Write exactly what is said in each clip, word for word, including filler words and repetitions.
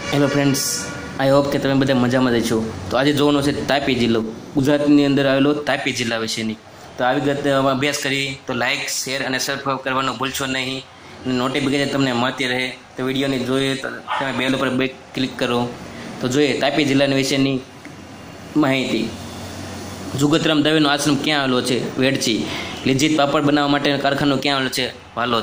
Hello friends, I hope કે તમે બધા મજામાં જ છો. તો આજે જોવાનો છે તાપી જિલ્લો, ગુજરાતની અંદર આવેલો તાપી જિલ્લા વિશેની. તો આવી વિગત અભ્યાસ કરી તો લાઇક, શેર અને સબસ્ક્રાઈબ કરવાનું ભૂલશો નહીં. નોટિફિકેશન તમને મળતી રહે. તો વિડીયોની જોઈએ તો તમે બેલ ઉપર બે ક્લિક કરો. તો જોઈએ તાપી જિલ્લાની વિશેની માહિતી. જુગતરામ દવેનો આશ્રમ ક્યાં આવેલો છે? વેડચી. લિજ્જત પાપડ બનાવવા માટેનું કારખાનું ક્યાં આવેલું છે? વાલોદ.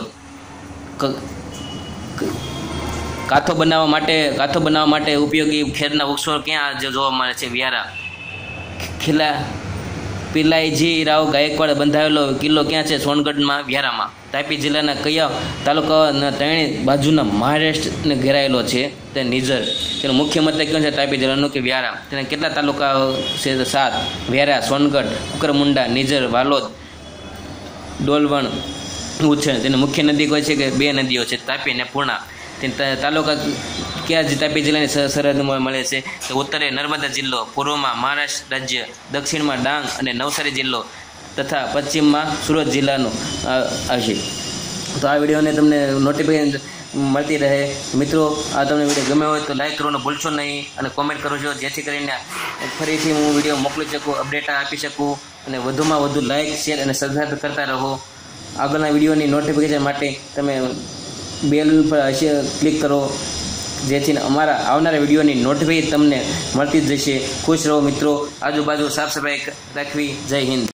કાથો બનાવવા માટે કાથો બનાવવા માટે ઉપયોગી ખેરના વૃક્ષો ક્યાં જોવા મળે છે? વ્યારા. ખીલા પિલાઈજી રાવ ગાયકવાડ બંધાવેલો કિલ્લો ક્યાં છે? સોનગઢમાં, વ્યારામાં. તાપી જિલ્લાના કયા તાલુકાના ત્રણેય બાજુના મહારાષ્ટ્રને ઘેરાયેલો છે? તે નિઝર. તેનું મુખ્ય મથક ક્યાં છે તાપી જિલ્લાનું? કે વ્યારા. તેના કેટલા તાલુકા છે? સાત. વ્યારા, સોનગઢ, કુકરમુંડા, નિઝર, વાલોદ, ડોલવણ, ઉછણ. તેની મુખ્ય નદી કોઈ છે? કે બે નદીઓ છે, તાપી અને પૂર્ણા. તાલુકા ક્યાં તાપી જિલ્લાની સરહદમાં મળે છે? તો ઉત્તરે નર્મદા જિલ્લો, પૂર્વમાં મહારાષ્ટ્ર રાજ્ય, દક્ષિણમાં ડાંગ અને નવસારી જિલ્લો તથા પશ્ચિમમાં સુરત જિલ્લાનો આવશે. તો આ વિડીયોને તમને નોટિફિકેશન મળતી રહે. મિત્રો, આ તમને વિડીયો ગમે હોય તો લાઈક કરવાનું ભૂલશો નહીં અને કોમેન્ટ કરજો, જેથી કરીને ફરીથી હું વિડીયો મોકલી શકું, અપડેટ આપી શકું અને વધુમાં વધુ લાઈક, શેર અને સબસ્ક્રાઈબ કરતા રહો. આગળના વિડીયોની નોટિફિકેશન માટે તમે બેલ પર ક્લિક કરો, જેથી અમારા આવનારા વિડીયોની નોટિફિકેશન તમને મળતી જ જશે. ખુશ રહો મિત્રો. આજુબાજુ સાફ સફાઈ રાખવી. જય હિન્દ.